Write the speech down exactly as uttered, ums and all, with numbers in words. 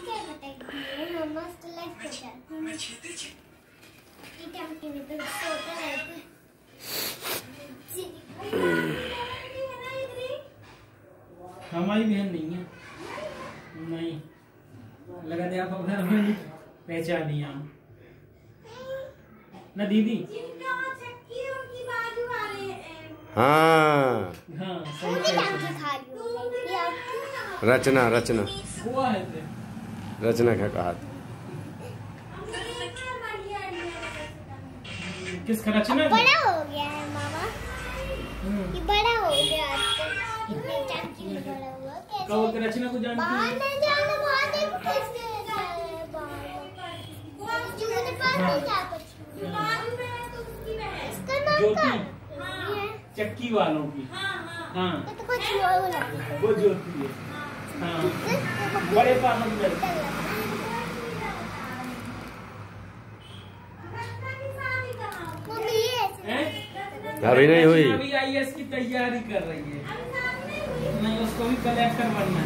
मस्त लगता हमारी बहन नहीं है, नहीं लगा दे आप घर में पहचानी हम ना दीदी। हाँ हाँ सही रचना रचना हुआ है ते। रचना का कहा किसका रचना? बड़ा हो गया है मामा, ये बड़ा हो गया इतने टाइम में बड़ा हुआ। कैसे कब रचना को जानती बाहर है? नहीं जाना, बाहर देखो कैसे है बाहर जो मेरे पास नहीं जा कुछ बाजू में है तो उसकी बहन इसका नाम ज्योति। हां चक्की वालों की। हां हां हाँ तो कुछ वो लगता है वो ज्योति है। हाँ बड़े पापा की लड़की। अभी नहीं हुई, अभी आई ए एस की तैयारी कर रही है। नहीं उसको भी कलेक्टर बनना है।